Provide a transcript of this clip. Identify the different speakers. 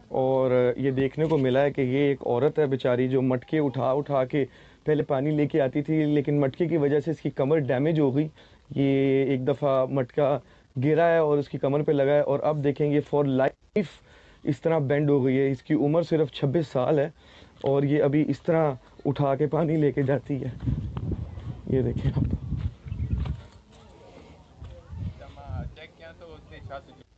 Speaker 1: اور یہ دیکھنے کو ملا ہے کہ یہ ایک عورت ہے بیچاری جو مٹکے اٹھا اٹھا کے پہلے پانی لے کے آتی تھی، لیکن مٹکے کی وجہ سے اس کی کمر ڈیمیج ہو گئی. یہ ایک دفعہ مٹکا گرا ہے اور اس کی کمر پہ لگا ہے، اور اب دیکھیں گے فار لائف اس طرح بینڈ ہو گئی ہے. اس کی عمر صرف 26 سال ہے اور یہ ابھی اس طرح اٹھا کے پانی لے کے جاتی ہے. یہ دیکھیں آپ.